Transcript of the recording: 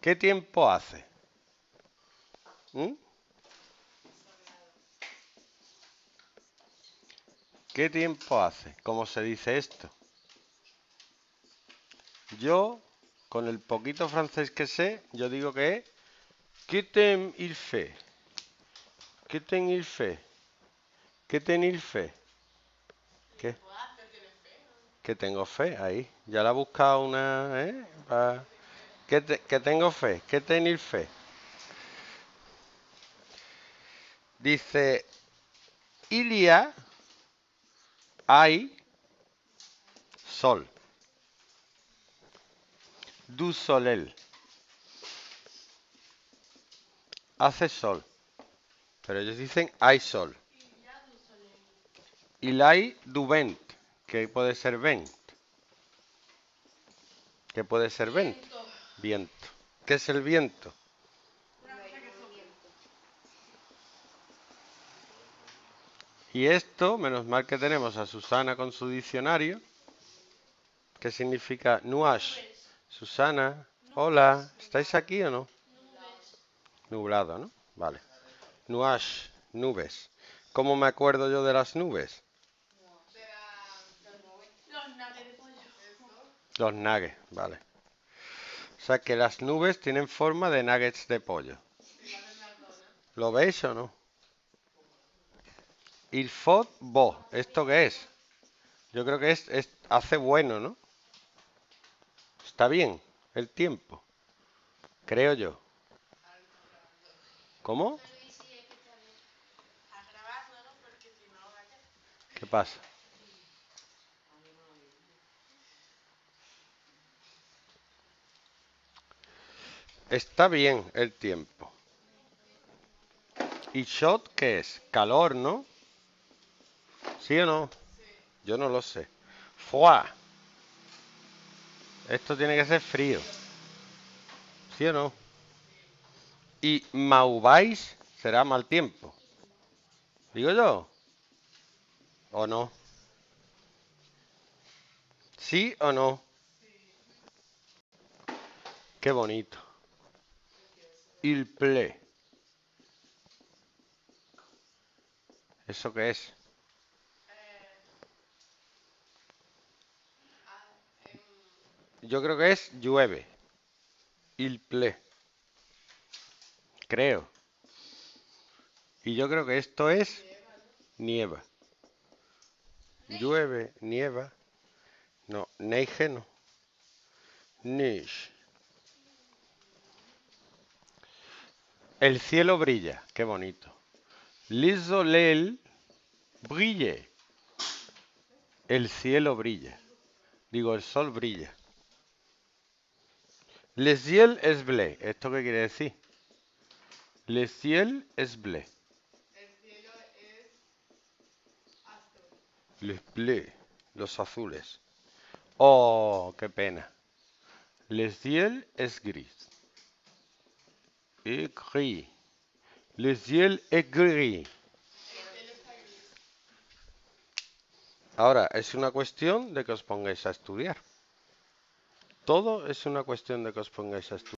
¿Qué tiempo hace? ¿Mm? ¿Qué tiempo hace? ¿Cómo se dice esto? Yo, con el poquito francés que sé, yo digo que es ¿qué temps il fait? ¿Qué temps il fait? ¿Qué temps il fait? ¿Qué? Que tengo fe ahí. Ya la he buscado una, ¿eh? Que tengo fe. ¿Qué tenir fe? Dice, Ilia, hay sol. Du solel. Hace sol. Pero ellos dicen hay sol. Il hay du vent. ¿Qué puede ser vent? ¿Qué puede ser vent? Viento. ¿Qué es el viento? Y esto, menos mal que tenemos a Susana con su diccionario. ¿Qué significa nuage? Susana, hola, ¿estáis aquí o no? Nublado, ¿no? Vale. Nuage, nubes. ¿Cómo me acuerdo yo de las nubes? Los nuggets, vale. O sea que las nubes tienen forma de nuggets de pollo. ¿Lo veis o no? Il faut beau. ¿Esto qué es? Yo creo que hace bueno, ¿no? Está bien el tiempo. Creo yo. ¿Cómo? ¿Qué pasa? Está bien el tiempo. ¿Y shot qué es? Calor, ¿no? ¿Sí o no? Yo no lo sé. Froid. Esto tiene que ser frío. ¿Sí o no? Y mauvais será mal tiempo. ¿Digo yo? ¿O no? ¿Sí o no? Qué bonito. Il pleut. ¿Eso qué es? Yo creo que es llueve. Il pleut. Creo. Y yo creo que esto es nieva. Llueve, nieva. No, neige no. Neige. El cielo brilla. Qué bonito. Le soleil brille. El cielo brilla. Digo, el sol brilla. Le ciel est bleu. ¿Esto qué quiere decir? Le ciel est bleu. Les bleus. Los azules. Oh, qué pena. Le ciel est gris. Et gris. Le ciel est gris. Ahora, es una cuestión de que os pongáis a estudiar. Todo es una cuestión de que os pongáis a estudiar.